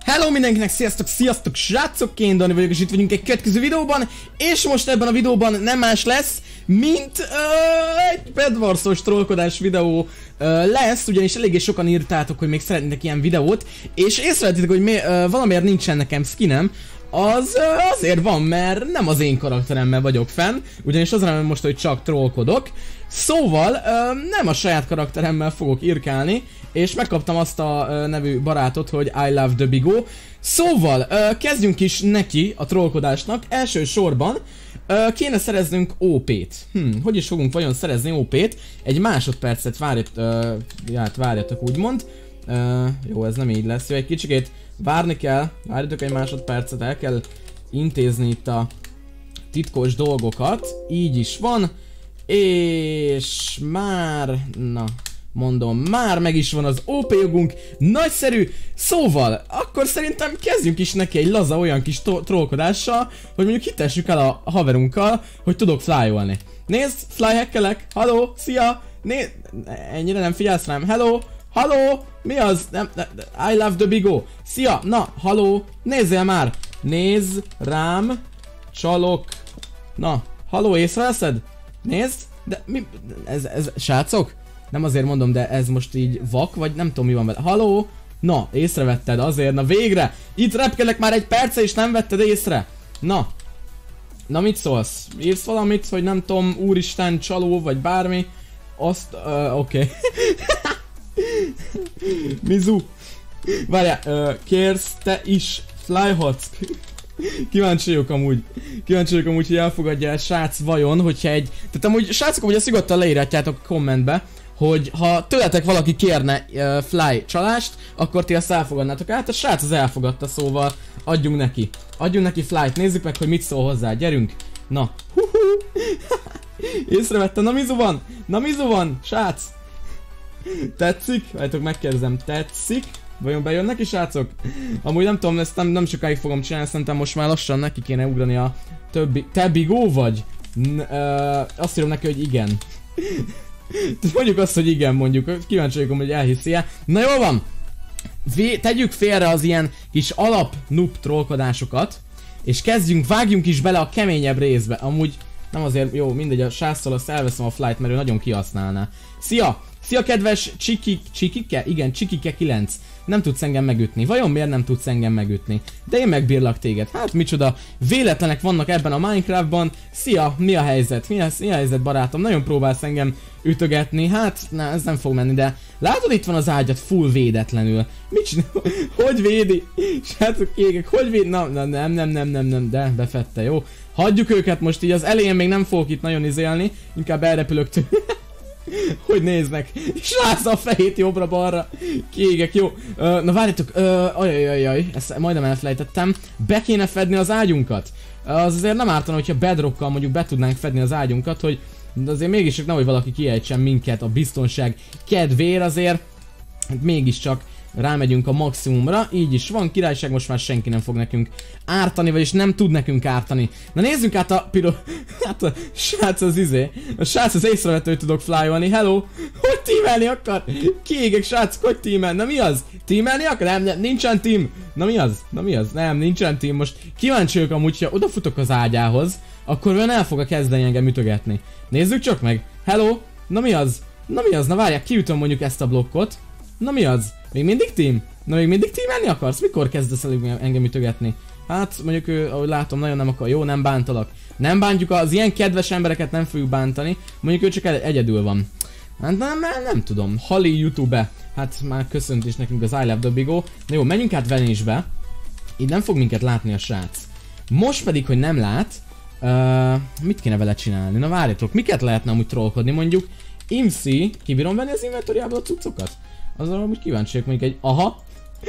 Hello mindenkinek, sziasztok srácok, én Dani vagyok, és itt vagyunk egy következő videóban, és most ebben a videóban nem más lesz, mint egy Bedwarsos trollkodás videó lesz, ugyanis eléggé sokan írtátok, hogy még szeretnétek ilyen videót, és észrevettétek, hogy valamiért nincsen nekem skinem. Azért van, mert nem az én karakteremmel vagyok fenn, ugyanis az nem most, hogy csak trollkodok. Szóval nem a saját karakteremmel fogok irkálni, és megkaptam azt a nevű barátot, hogy I love the Bigo. Szóval kezdjünk is neki a trollkodásnak. Első sorban kéne szereznünk OP-t. Hogy is fogunk vajon szerezni OP-t? Egy másodpercet várjatok úgymond. Jó, ez nem így lesz. Jó, egy kicsikét várni kell. Várjatok egy másodpercet, el kell intézni itt a titkos dolgokat. Így is van. És már... Na... Mondom, már meg is van az OP jogunk, nagyszerű, szóval, akkor szerintem kezdjünk is neki egy laza olyan kis trollkodással, hogy mondjuk hitessük el a haverunkkal, hogy tudok flyolni. Nézd, flyhackelek, halló, szia, ennyire nem figyelsz rám, hello, halló, mi az, I love the Bigo, szia, na, halló, nézzél már, nézz rám, csalok, na, halló, észreveszed, nézd, de mi, ez srácok? Nem azért mondom, de ez most így vak, vagy nem tudom mi van vele. Halló? Na, észrevetted azért, na végre! Itt repkelek már egy perce és nem vetted észre! Na! Na mit szólsz? Írsz valamit, hogy nem tudom, úristen, csaló, vagy bármi? Azt, oké. Mizu! Várjál, kérsz te is flyhatsz? Kíváncsi vagyok amúgy, hogy elfogadja el srác vajon, hogyha egy... Tehát amúgy srácok, hogy ezt nyugodtan leírhatjátok a kommentbe, hogy ha tőletek valaki kérne fly csalást, akkor ti azt elfogadnátok. Hát a srác az elfogadta, szóval adjunk neki. Adjunk neki flyt, nézzük meg, hogy mit szól hozzá, gyerünk. Na, észrevette, na mizu van, srác. Tetszik? Várjátok, megkérdezem, tetszik? Vajon bejön neki, srácok? Amúgy nem tudom, ezt nem sokáig fogom csinálni, szerintem most már lassan neki kéne ugrani a többi... Te Bigo vagy? Azt írom neki, hogy igen. Mondjuk azt, hogy igen, mondjuk. Kíváncsi vagyok, hogy elhiszi-e. Na jól van! Tegyük félre az ilyen kis alap noob trollkodásokat, és vágjunk is bele a keményebb részbe. Amúgy nem azért, jó, mindegy, a sráccal azt elveszem a flight, mert ő nagyon kihasználná. Szia! Szia kedves Csikike? Igen, Csikike 9. Nem tudsz engem megütni. Vajon miért nem tudsz engem megütni? De én megbírlak téged. Hát micsoda véletlenek vannak ebben a Minecraftban. Szia, mi a helyzet? Mi a helyzet, barátom? Nagyon próbálsz engem ütögetni. Hát, na, ez nem fog menni, de látod, itt van az ágyat full védetlenül. Mit csinál? Hogy védi? Srácok, égek, hogy védi? Na, nem, de befette, jó? Hagyjuk őket most így, az elején még nem fogok itt nagyon izélni. Inkább elrepülök tőle. Hogy néznek? Srác a fejét jobbra-balra. Kiégek, jó. Na várjátok, ajajajaj, ezt majdnem elfelejtettem. Be kéne fedni az ágyunkat. Az azért nem ártana, hogyha bedrockkal mondjuk be tudnánk fedni az ágyunkat, hogy azért mégis nehogy valaki kiejtsen minket a biztonság kedvéért, azért hát mégiscsak rámegyünk a maximumra, így is van, királyság, most már senki nem fog nekünk ártani, vagyis nem tud nekünk ártani. Na nézzünk át a hát a srác a srác az észrevette, hogy tudok flyolni, hello! Hogy tímelni akar? Kiégek, srác, hogy tímel? Na mi az? Tímelni akar? Nem, nincsen tím! Na mi az? Nem, nincsen tím, most kíváncsi vagyok amúgy, ha odafutok az ágyához, akkor olyan el fog kezdeni engem ütögetni. Nézzük csak meg! Hello! Na mi az? Na várják, kiütöm mondjuk ezt a blokkot. Na mi az? Még mindig team? Na még mindig teamelni akarsz? Mikor kezdesz el engem ütögetni? Hát mondjuk ő, ahogy látom, nagyon nem akar. Jó, nem bántalak. Nem bántjuk, az ilyen kedves embereket nem fogjuk bántani. Mondjuk ő csak egyedül van. Hát nem tudom. Hali YouTube-e. Hát már köszönt is nekünk az I love the Bigo. Na jó, menjünk át Venésbe. Így nem fog minket látni a srác. Most pedig, hogy nem lát, mit kéne vele csinálni? Na várjatok, miket lehetne amúgy trollkodni? Mondjuk Imsi, kibírom venni az inventoriából a cuccokat? Azon amúgy kíváncsiak mondjuk egy... Aha!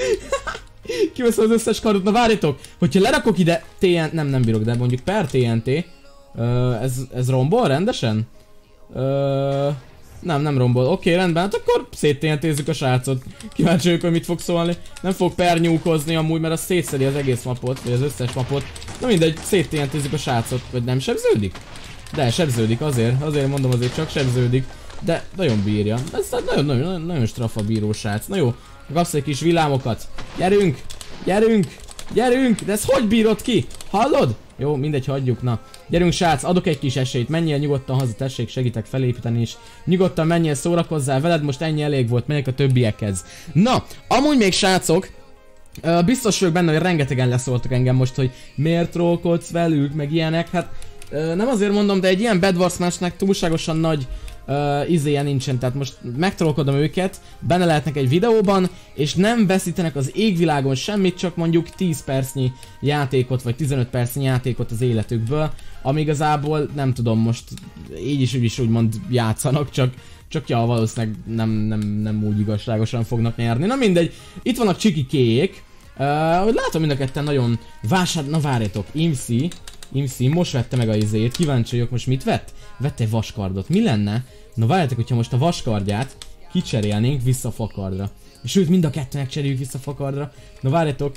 Kiveszem az összes kardot, na várjatok! Hogyha lerakok ide nem bírok, de mondjuk per TNT... ez rombol rendesen? Nem rombol. Oké, rendben, hát akkor szét-TNT-zzük a srácot. Kíváncsi vagyok, hogy mit fog szólni. Nem fog pernyúkozni amúgy, mert az szétszedi az egész mapot, vagy az összes mapot. Na mindegy, szét-TNT-zzük a srácot, vagy nem sebződik? De sebződik, azért mondom, azért csak sebződik. De nagyon bírja. Ez nagyon strafa bíró srác. Na jó, kapsz egy kis villámokat. Gyerünk! Gyerünk! Gyerünk! De ezt hogy bírod ki? Hallod? Jó, mindegy, hagyjuk, na. Gyerünk srác, adok egy kis esélyt, menjél nyugodtan haza, tessék, segítek felépíteni is. Nyugodtan menjél, szórakozzál veled, most ennyi elég volt, megyek a többiekhez. Na, amúgy még srácok, biztos vagyok benne, hogy rengetegen leszóltak engem most, hogy miért trollkodsz velük, meg ilyenek, hát nem azért mondom, de egy ilyen Bed Wars matchnek túlságosan nagy izéje nincsen, tehát most megtrollkodom őket, benne lehetnek egy videóban, és nem veszítenek az égvilágon semmit, csak mondjuk 10 percnyi játékot, vagy 15 percnyi játékot az életükből, ami igazából nem tudom, most így is úgy is úgymond játszanak, csak ja, valószínűleg nem úgy igazságosan fognak nyerni. Na mindegy, itt vannak csikikéjék, hogy látom mind a ketten nagyon na várjatok, Imsi most vette meg a izét, kíváncsi vagyok, most mit vett? Vette egy vaskardot, mi lenne? Na várjátok, hogyha most a vaskardját kicserélnénk vissza fakardra. És őt mind a kettőnek cseréljük vissza fakardra. Na várjátok,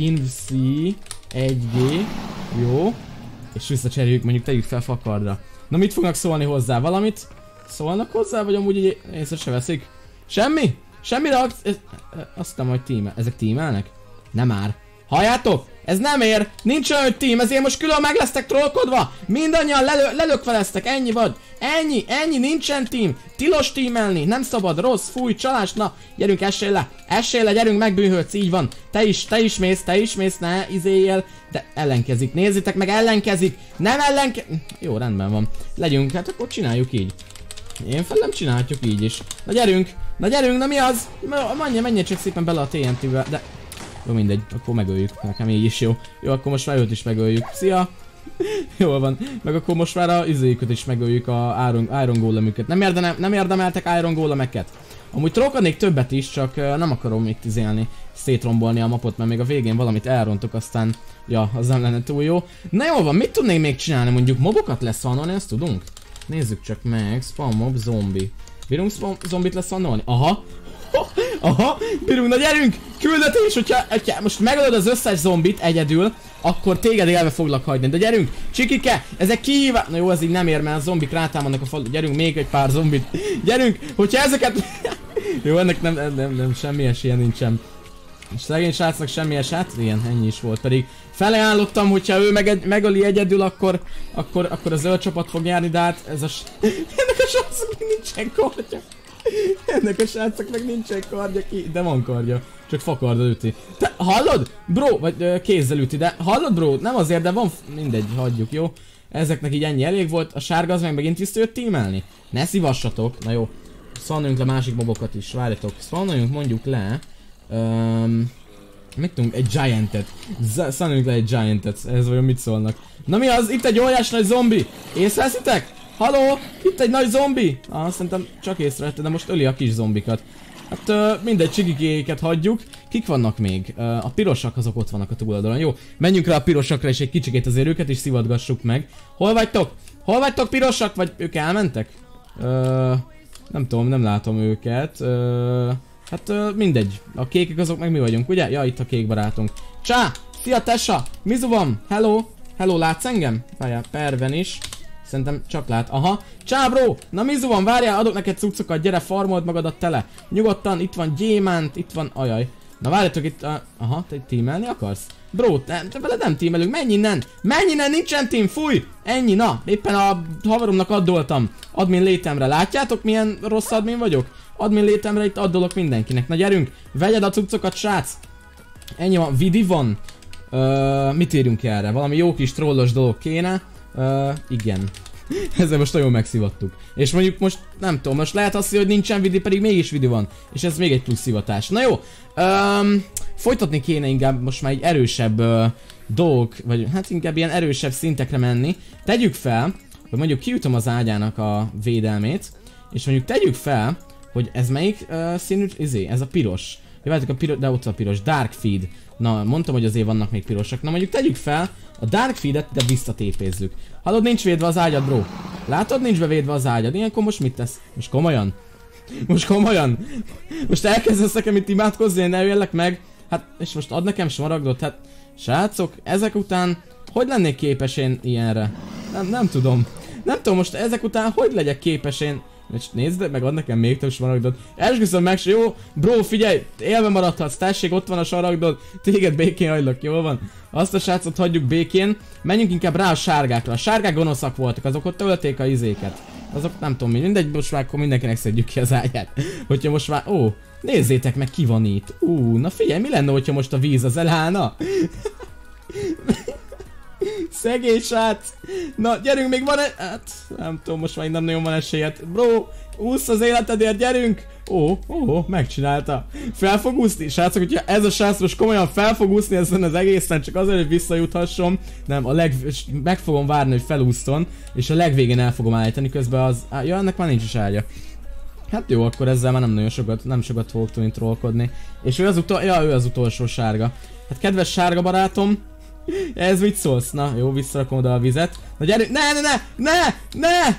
Imsi 1G, jó, és visszacseréljük, mondjuk tegyük fel fakardra. Na mit fognak szólni hozzá? Valamit? Szólnak hozzá, vagy amúgy így észre se veszik? Semmi? Semmi reakció? Azt hiszem, hogy tímel. Ezek tímelnek? Nem már. Halljátok? Ez nem ér! Nincs olyan, hogy tím, ezért most külön meg lesztek trollkodva! Mindannyian lelökve lesztek, ennyi vagy! Ennyi, nincsen tím! Tilos tímelni, nem szabad, rossz, fúj, csalás, na! Gyerünk, essél le, gyerünk, megbűhődsz, így van! Te is mész, ne izéljél! De ellenkezik, nézzétek meg, ellenkezik! Nem Jó, rendben van. Legyünk, hát akkor csináljuk így. Én felem csinálhatjuk így is. Na gyerünk, na mi az? Menjen csak szépen bele a TNT-be, de... Jó, mindegy, akkor megöljük, nekem így is jó. Jó, akkor most már őt is megöljük. Szia! Jól van, meg akkor most már a izéket is megöljük, a Iron Golemüket. Nem érdemeltek Iron Golemeket. Amúgy trollkodnék többet is, csak nem akarom itt izélni, szétrombolni a mapot, mert még a végén valamit elrontok, aztán... Ja, az nem lenne túl jó. Na jól van, mit tudnék még csinálni? Mondjuk mobokat leszannolni, ezt tudunk? Nézzük csak meg, spawn mob, zombi. Bírunk zombit leszannolni? Aha, bírunk, na gyerünk! Küldetés, hogyha most megölöd az összes zombit egyedül, akkor téged élve foglak hagyni. De gyerünk, csikike, ezek kihívás... Na jó, ez így nem ér, mert a zombik rátámadnak a falu. Gyerünk, még egy pár zombit. Gyerünk, hogyha ezeket... Jó, ennek nem semmi esélye nincsen. És szegény srácnak semmi eset, igen, ennyi is volt, pedig felajánlottam, hogyha ő megöli egyedül, akkor a zöld csapat fog nyerni, de hát ez a... Ennek a srácnak nincsen kardja. Ennek a srácnak meg nincsen kardja ki, de van kardja, csak fakarddal üti. Te hallod? Bro, vagy kézzel üti, de hallod bro? Nem azért, de van... Mindegy, hagyjuk, jó? Ezeknek így ennyi elég volt, a sárga az meg megint vissza jött tímelni. Ne szívassatok, na jó. Szannuljunk le másik mobokat is, várjatok. Szannuljunk mondjuk le... Mit tudunk? Egy Giantet. Szannuljunk le egy Giantet, ez vajon mit szólnak? Na mi az? Itt egy óriás nagy zombi! Észreveszitek? Halló? Itt egy nagy zombi! Szerintem csak észrevette, de most öli a kis zombikat. Hát mindegy, csigikéket hagyjuk. Kik vannak még? A pirosak azok ott vannak a túloldalon. Jó, menjünk rá a pirosakra és egy kicsikét azért őket is szivatgassuk meg. Hol vagytok? Hol vagytok pirosak? Vagy ők elmentek? Nem tudom, nem látom őket. Hát mindegy. A kékek azok meg mi vagyunk, ugye? Ja, itt a kék barátunk. Csá! Szia Tessa! Mizu van? Hello! Hello, látsz engem? Várjál, Perven is. Szerintem csak lát. Aha. Csá bro! Na Mizu van, várjál, adok neked cuccokat, gyere, farmold magadat tele. Nyugodtan, itt van gyémánt, itt van... Ajaj. Na várjatok itt... Aha, te tímelni akarsz? Bro, te veled nem tímelünk, menj innen! Menj innen, nincsen tím, fúj! Ennyi, na, éppen a haveromnak addoltam. Admin létemre, látjátok milyen rossz admin vagyok? Admin létemre itt addolok mindenkinek. Na gyerünk, vegyed a cuccokat, srác! Ennyi van, vidi van. Mit írjunk erre? Valami jó kis trollos dolog kéne. Igen. Ezzel most nagyon megszivattuk. És mondjuk most, nem tudom, most lehet azt, hogy nincsen vidi, pedig mégis vidi van. És ez még egy plusz szivatás. Na jó, folytatni kéne inkább most már egy erősebb dolgok, vagy hát inkább ilyen erősebb szintekre menni. Tegyük fel, hogy mondjuk kiütöm az ágyának a védelmét, és mondjuk tegyük fel, hogy ez melyik színű, ez a piros. Jövetek a piros, de ott a piros, Dark Feed. Na, mondtam, hogy azért vannak még pirosak. Na mondjuk tegyük fel a Dark Feed-et, de visszatépézzük. Hallod, nincs védve az ágyad, bro. Látod, nincs bevédve az ágyad. Ilyenkor most mit tesz? Most komolyan? Most komolyan? Most elkezdesz nekem itt imádkozni, ne jöjjellek meg? Hát, és most ad nekem smaragdot? Hát, srácok, ezek után hogy lennék képes én ilyenre? Nem tudom. Nem tudom, most ezek után hogy legyek képes én És nézd meg, ad nekem még több smaragdot. Esküszöm meg, jó? Bro, figyelj, élve maradhatsz, tessék, ott van a smaragdod. Téged békén hagylak, jól van? Azt a srácot hagyjuk békén. Menjünk inkább rá a sárgákra. A sárgák gonoszak voltak, azok ott tölték a izéket. Azok nem tudom mi, mindegy, most már akkor mindenkinek szedjük ki az ágyát. Hogyha most már, ó, nézzétek meg, ki van itt. Na figyelj, mi lenne, hogyha most a víz az elállna? Szegény srác! Na, gyerünk, még van hát, nem tudom, most már nem nagyon van esélyed. Bro, úsz az életedért, gyerünk! Ó, megcsinálta. Fel fog úszni, srácok, hogyha ez a srác most komolyan fel fog úszni ezen az egészen, csak azért, hogy visszajuthasson. Nem, meg fogom várni, hogy felúszton, és a legvégén el fogom állítani, közben az... Ja, ennek már nincs is ágya. Hát jó, akkor ezzel már nem sokat fogok tudni trollkodni. És ő az utolsó sárga. Hát kedves sárga barátom, ez mit szólsz? Na, jó, visszarakom oda a vizet. Na gyerünk, ne!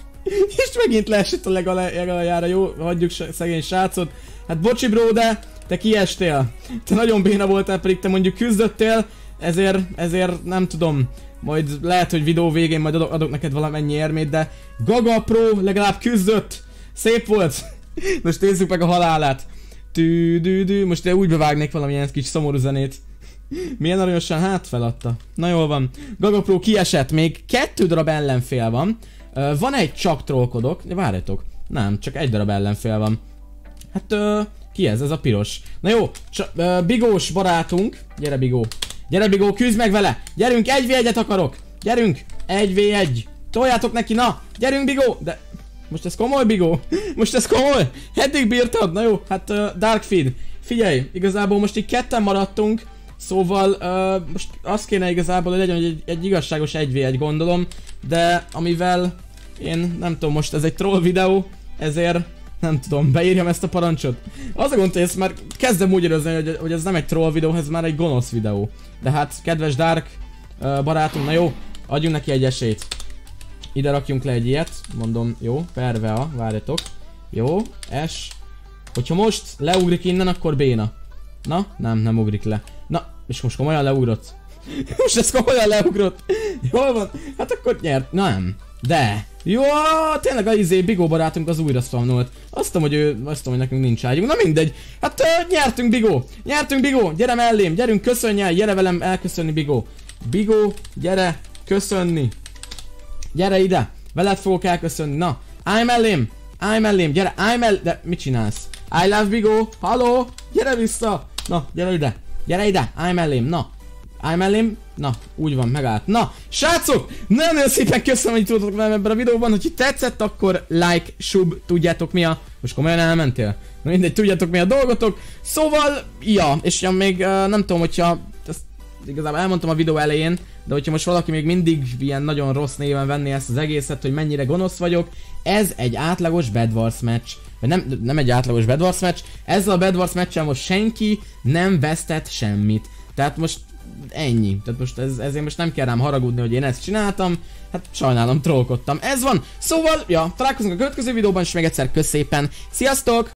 És megint leesett a legaljára, jó? Hagyjuk szegény srácot. Hát bocsi bro, de te kiestél. Te nagyon béna voltál, pedig te mondjuk küzdöttél, ezért nem tudom. Majd lehet, hogy videó végén majd adok neked valamennyi érmét, de Gaga Pro legalább küzdött. Szép volt. Most nézzük meg a halálát. Most én úgy bevágnék valamilyen kis szomorú zenét. Milyen aranyosan, hát feladta. Na jól van. Gaga Pro kiesett, még 2 darab ellenfél van. Van egy csak trollkodok. Várjatok. Nem, csak 1 darab ellenfél van. Hát ki ez? Ez a piros. Na jó, Bigós barátunk. Gyere Bigó. Gyere Bigó, küzd meg vele. Gyerünk, 1v1-et akarok. Gyerünk, 1v1. Toljátok neki, na. Gyerünk Bigó. De most ez komoly, Bigó? Most ez komoly? Eddig bírtad? Na jó, hát Darkfeed. Figyelj, igazából most így ketten maradtunk. Szóval most az kéne igazából, hogy legyen egy igazságos 1v1, gondolom. De amivel én nem tudom, most ez egy troll videó, ezért nem tudom, beírjam ezt a parancsot. Az a gond, hogy ezt már kezdem úgy érezni, hogy ez nem egy troll videó, ez már egy gonosz videó. De hát, kedves Dark barátunk, na jó, adjunk neki egy esélyt. Ide rakjunk le egy ilyet, mondom, jó, pervea, várjatok. Jó, S. Hogyha most leugrik innen, akkor béna. Na, nem ugrik le. Na, és most komolyan leugrott. Most ez komolyan leugrott. Jól van, hát akkor nyert. Nem, de. Jó, tényleg a Bigó barátunk az újra spawnolt. Azt mondom, hogy nekünk nincs ágyunk. Na mindegy. Hát nyertünk Bigó. Nyertünk Bigó. Gyere mellém. Gyerünk, köszönj el. Gyere velem elköszönni Bigó. Bigó, gyere, köszönni. Gyere ide. Veled fogok elköszönni. Na, állj mellém. Gyere, állj mellém. De mit csinálsz? I love Bigó. Halló. Gyere vissza. Na, gyere ide. Állj mellém. Na. Állj mellém. Na, úgy van, megállt. Na, srácok! Nagyon szépen köszönöm, hogy tudtatok velem ebben a videóban. Hogyha tetszett, akkor like, sub, tudjátok mi a... Most komolyan elmentél? Na mindegy, tudjátok mi a dolgotok. Szóval, ja, és ja, még nem tudom, hogyha... Ezt igazából elmondtam a videó elején, de hogyha most valaki még mindig ilyen nagyon rossz néven venné ezt az egészet, hogy mennyire gonosz vagyok, ez egy átlagos Bed Wars meccs. Vagy nem egy átlagos Bed Wars meccs, ezzel a Bed Wars meccsen most senki nem vesztett semmit. Tehát most ennyi. Tehát most ezért most nem kell rám haragudni, hogy én ezt csináltam. Hát sajnálom, trollkodtam. Ez van. Szóval, ja, találkozunk a következő videóban, és még egyszer kösz szépen. Sziasztok!